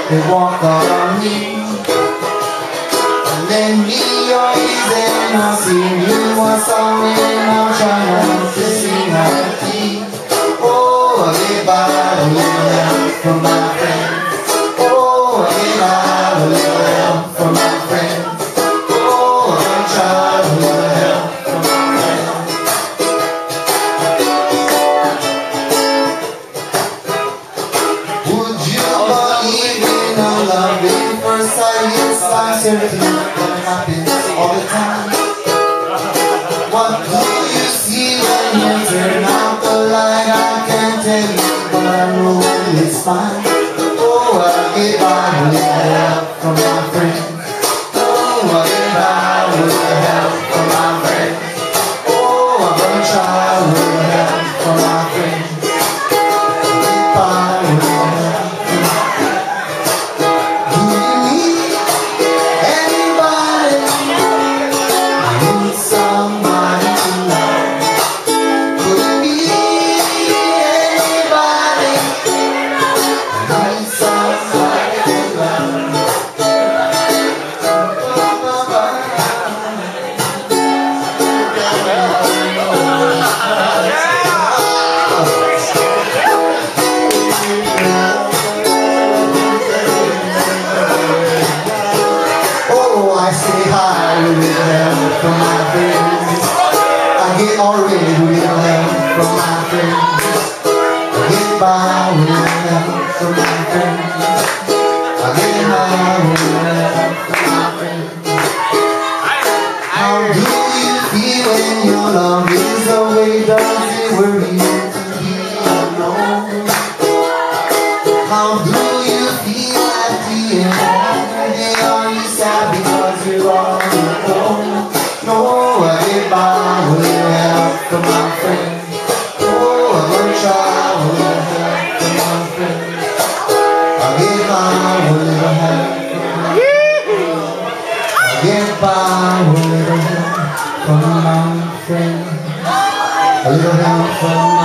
they walk on me. Lend me your ears and I'll sing you a song and I'll try not to sing happy. Oh, I give out a little help from my friends. Oh, I give out a little help from my friends. Oh, I'm gonna try a little help from my friends. Would you believe in a love at first sight? Yes, I'm certain that happens all the time. What do you see when you turn out the light? I can't tell you, but I know it's fine. Oh, I give out a little help from my friends. Oh, I give out a little help from my friends. Oh, I'm gonna try a little help from my friends. Give out a little help from my friends. Do you need anybody? I need somebody to love. Could it be anybody? I need somebody to love. Oh, I say hi with little help from my friends. I get already with little help from my friends. I get by with little help from my friends. I get high with little help from my friends. How do you feel when your love is away? Does it worry you to be alone? How do you feel at the end of the day? Are you sad because you're all alone? No, I get by with little help from my friends. Oh, I'm gonna try with little help from my friends. I get by with little help from my friends. I get by with little help from my friends. A little help from